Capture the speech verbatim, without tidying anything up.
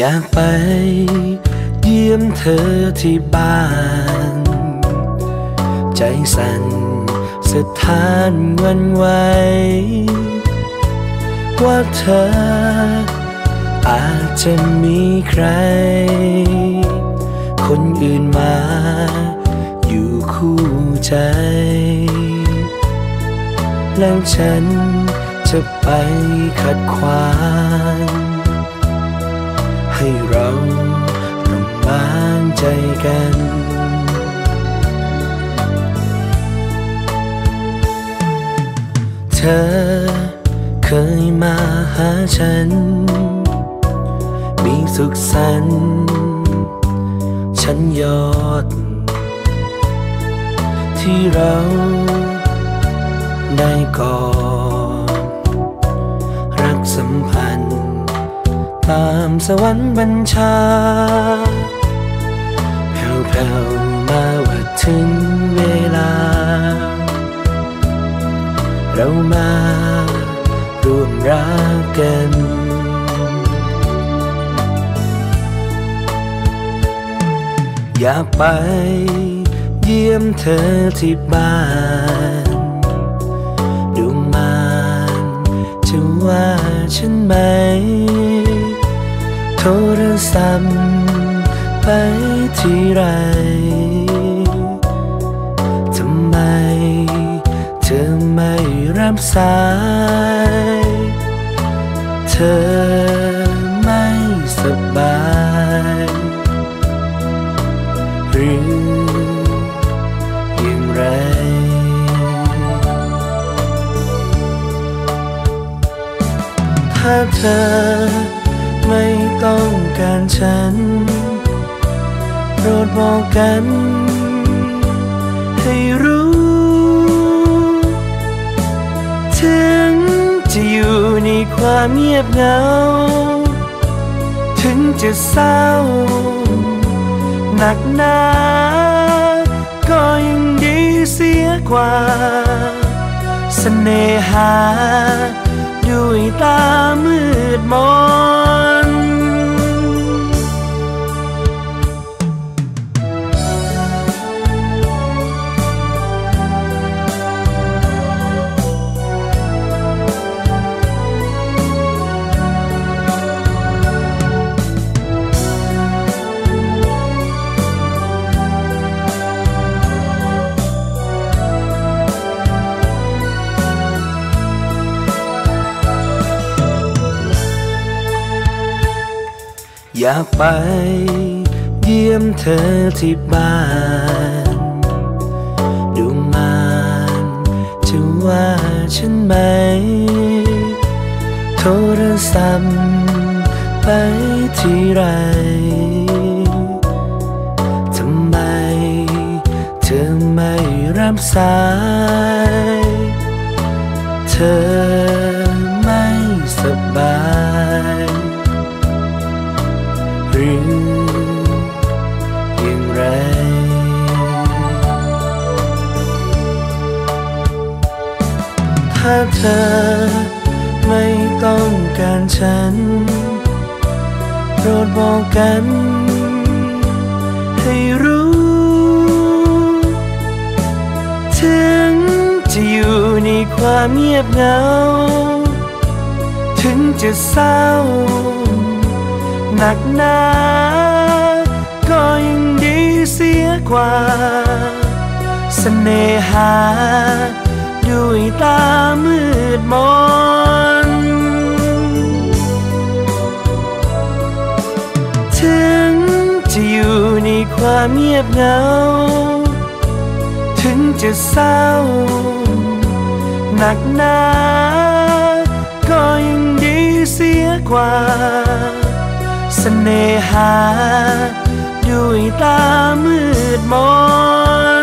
อยากไปเยี่ยมเธอที่บ้านใจสั่นสะท้านหวั่นไหวว่าเธออาจจะมีใครคนอื่นมาอยู่คู่ใจแล้วฉันจะไปขัดขวางให้เราลงบางใจกันเธอเคยมาหาฉันมีสุขสันต์ชั้นยอดที่เราได้ก่อรักสัมพันธ์ตามสวรรค์บัญชาแผ่วๆมาว่าถึงเวลาเรามาร่วมรักกันอยากไปเยี่ยมเธอที่บ้านดวงมารจะว่าฉันไหมโทรศัพท์ไปที่ไรทำไมเธอไม่รับสายเธอไม่สบายหรืออย่างไรถ้าเธอไม่ต้องการฉันโปรดบอกกันให้รู้ถึงจะอยู่ในความเงียบเหงาถึงจะเศร้าหนักหนาก็ยังดีเสียกว่าเสน่หาด้วยตามืดมนอยากไปเยี่ยมเธอที่บ้านดวงมารจะว่าฉันไหมโทรศัพท์ไปที่ไรทำไมเธอไม่รับสายเธอไม่สบายหรืออย่างไรถ้าเธอไม่ต้องการฉันโปรดบอกกันให้รู้ถึงจะอยู่ในความเงียบเหงาถึงจะเศร้าหนักหนาก็ยังดีเสียกว่าเสน่หาด้วยตามืดมนถึงจะอยู่ในความเงียบเหงาถึงจะเศร้าหนักหนาก็ยังดีเสียกว่าเสน่หาด้วยตามืดมน